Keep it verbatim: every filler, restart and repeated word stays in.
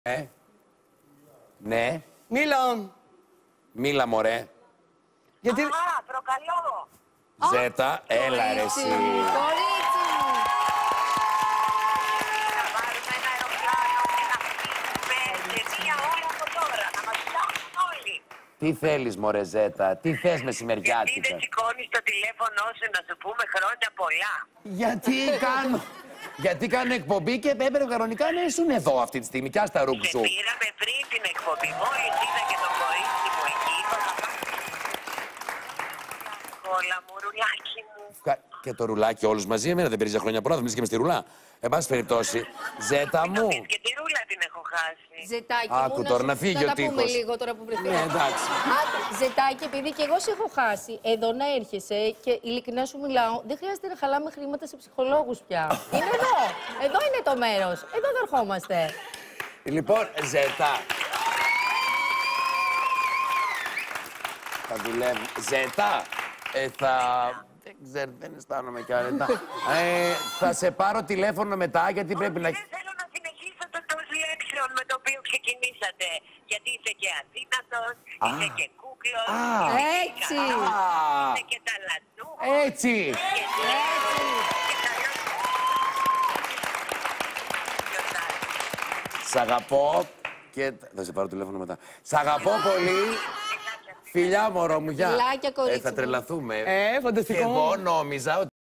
Ε, ναι. Μίλα. Μίλα, μωρέ. Γιατί... Α, προκαλώ. Ζέτα, έλα ρε εσύ. Κορίτσι μου. Να βάλουμε ένα αεροπλάνο και να φύγουμε σε μία ώρα από τώρα. Να μας φτιάξουν όλοι. Τι θέλεις, μωρέ Ζέτα, τι θες Γιατί μεσημεριάτικα. δεν σηκώνεις το τηλέφωνο σου να σου πούμε χρόνια πολλά. Γιατί κάνω. Γιατί κάνω εκπομπή και έπρεπε κανονικά να ήσουν εδώ αυτή τη στιγμή. Κι ας τα ρούκ Σε σου. πήραμε πριν την εκπομπή. Μόλις είδα και το κορίτσι μου εκεί. Όλα μου, ρουλάκι μου. Κα- Και το ρουλάκι όλους μαζί, εμένα δεν πήρε χρόνια πολλά, θα μιλήσει και με στη ρουλά. Εν πάση περιπτώσει, Ζέτα Μην μου. νομίζεις, και τη ρούλα την έχω χάσει. Ζετάκι Άκου μου, τώρα, σου- να φύγει θα ο τα πούμε τείχος. λίγο τώρα που βρεθήκαμε. Ναι, εντάξει. Άκου, Ζετάκι, επειδή και εγώ σε έχω χάσει, εδώ να έρχεσαι και ειλικρινά σου μιλάω, δεν χρειάζεται να χαλάμε χρήματα σε ψυχολόγους πια. Είναι εδώ. Εδώ είναι το μέρος. Εδώ δεν ερχόμαστε. Λοιπόν, Ζέτα. Θα δουλεύει. Ζέτα, ε, θα... Δεν ξέρω, δεν αισθάνομαι κι άνετα. Ε, θα σε πάρω τηλέφωνο μετά, γιατί πρέπει να... Δεν θέλω να συνεχίσω το τος λέξεων με το οποίο ξεκινήσατε. Γιατί είσαι και αδύνατος, Α. είσαι και κούκλος, Α. είσαι και Έτσι. καλός, Α. είσαι και ταλαντούχος. Έτσι! Και και καλός. Ποιος άλλος? Σ' αγαπώ και... Θα σε πάρω τηλέφωνο μετά. Σ' αγαπώ πολύ. Φιλιά, μωρό μου, γεια. Φιλάκια, κορίτσι Ε, θα μου. τρελαθούμε. Ε, φανταστικό. Και εγώ νόμιζα ότι...